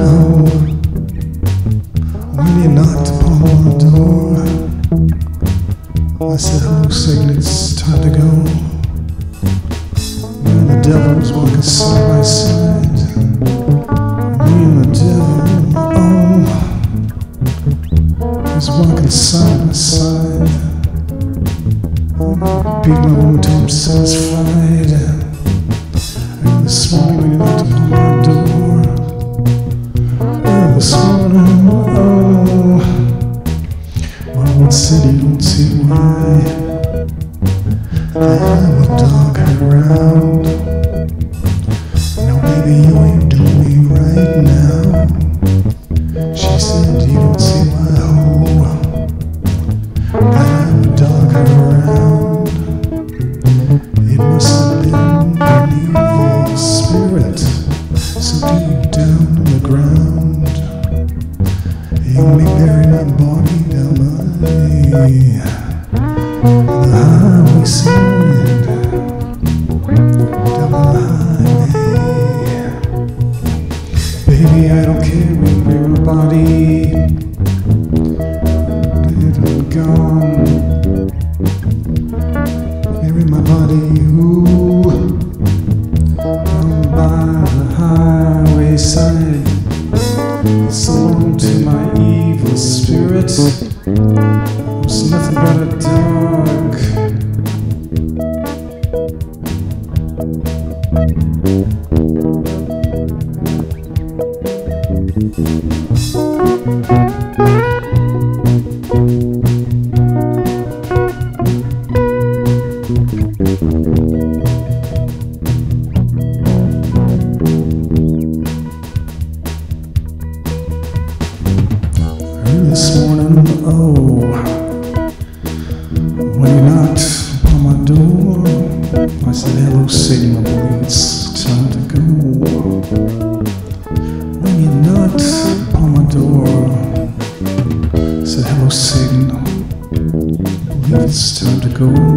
Oh, when you knocked upon my door, I said, hello, Satan, it's time to go. Me and the devil was walking side by side. Me and the devil, was walking side by side. Beat my woman till I'm satisfied. And this morning when you knocked upon my door, this morning, my woman said you don't see why I have a dog around. No, baby, you ain't doing me right now. She said you don't see why, I have a dog around. It must have been an evil spirit so deep down in the ground. You may bury my body down the highway side, down the highway. Baby, I don't care where your body dead and gone. Bury my body, down by the highway side. So long to my evil spirit, was nothing but a dog. This morning, when you knocked upon my door, I said, hello, Satan, I believe it's time to go. When you knocked upon my door, I said, hello, Satan, I believe it's time to go.